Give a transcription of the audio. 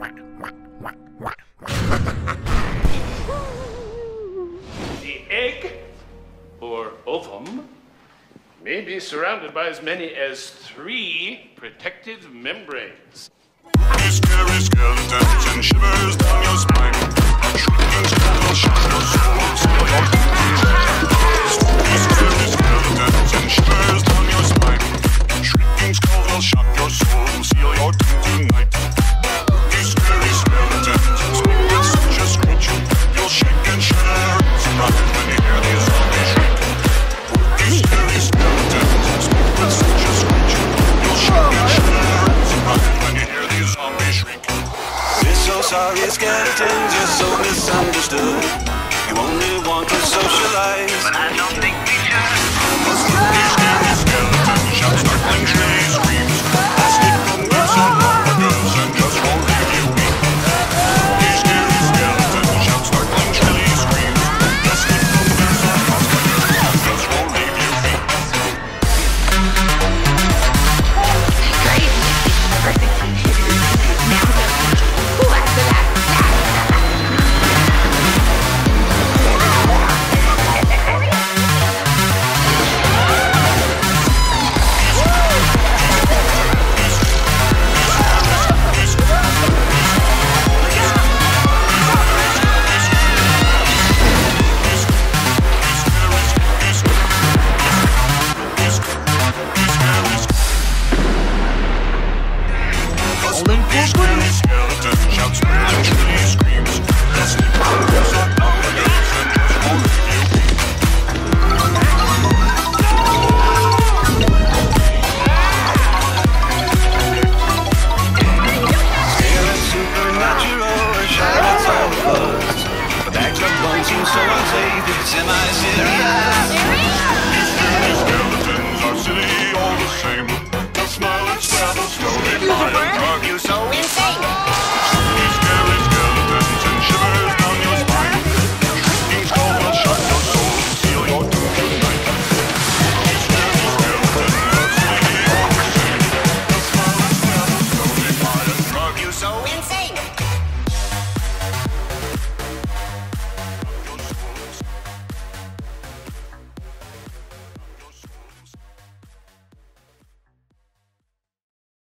The egg, or ovum, may be surrounded by as many as 3 protective membranes. Scary skeletons and shivers down your spine. Shrieking skeletons shock your soul, seal your doom tonight. Scary skeletons and shivers down your spine. Shrieking skeletons shock your soul, seal your doom tonight. These scary skeletons speak with such a screech, you'll shake and shudder tonight when you hear these zombies shriek. These scary skeletons speak with such a screech, you'll shake and shudder tonight when you hear these zombies shriek. We're so sorry, skeletons, you're so misunderstood. You only want to socialize, but I don't think we should. Scary, scary skeletons shout startling shrilly screams. I'll sneak from this and lumbergulls and just won't leave you weak. These scary skeletons shout startling shrilly screams. I'll sneak from this and lumbergulls and just won't leave you weak. Great, perfect. Now who has the last laugh? These scary skeletons shout screaming, shrilly screams. They'll sneak from